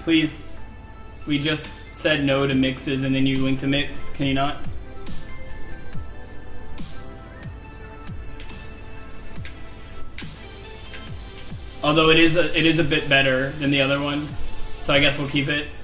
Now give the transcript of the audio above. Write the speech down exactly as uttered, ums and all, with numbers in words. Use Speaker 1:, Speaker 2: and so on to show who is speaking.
Speaker 1: Please. We just said no to mixes and then you link to mix. Can you not? Although it is a, it is a bit better than the other one. So I guess we'll keep it.